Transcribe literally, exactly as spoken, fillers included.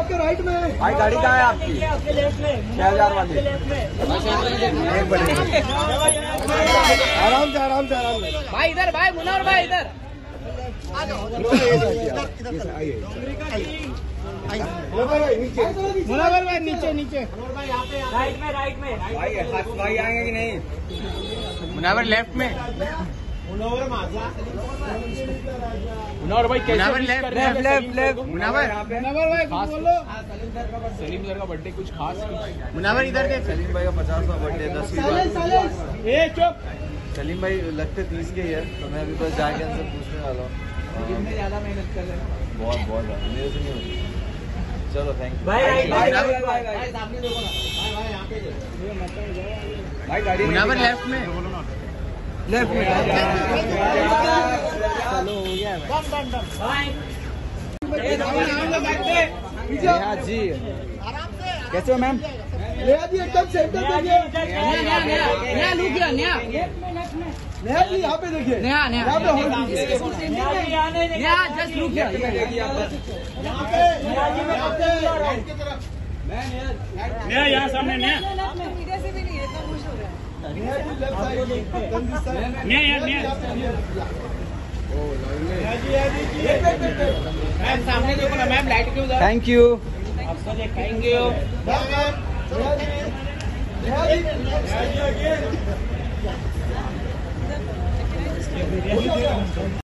आपके राइट में। भाई गाड़ी कहाँ है आपकी? आपके लेफ्ट में, छह हजार वाली। एक बड़े आराम से आराम से आराम से भाई इधर, भाई मुनव्वर भाई इधर मुनव्वर भाई नीचे नीचे राइट में राइट में भाई भाई आएंगे कि नहीं? मुनव्वर लेफ्ट में मुनव्वर माझा मुनव्वर भाई कैसे left left left left Munawwar Munawwar भाई कुछ बोलो। सलीम सर का बर्थडे कुछ खास मुनव्वर इधर देख। सलीम भाई का पचासवां बर्थडे दस ए चुप। सलीम भाई लगते तीस के ही है, तो मैं अभी बस जाके उनसे पूछने वाला हूँ। में ज्यादा मेहनत कर रहे हैं बहुत बहुत ज्यादा मेरे से नहीं होती। चलो थैंक यू भाई राइट भाई भाई भाई भाई सामने देखो ना भाई भाई यहाँ पे भाई गाड़ी मुनव्वर लेफ्ट में लेफ्ट में चलो हो गया भाई नेहा जी कैसे हो मैम? नेहा जी एकदम सेंटर देखिए। नया नया नया लुक गया नया नेहा जी यहाँ पे देखिए। नया नया यहाँ पे होल्ड कीजिए। नया जस्ट लुक गया नया यहाँ सामने नया मीडिया से भी नहीं है, इतना खुश हो रहा है। Neha ji left side. नया यार नया मैम सामने देखो ना मैम लाइट के उधर। Thank you thank you. Neha ji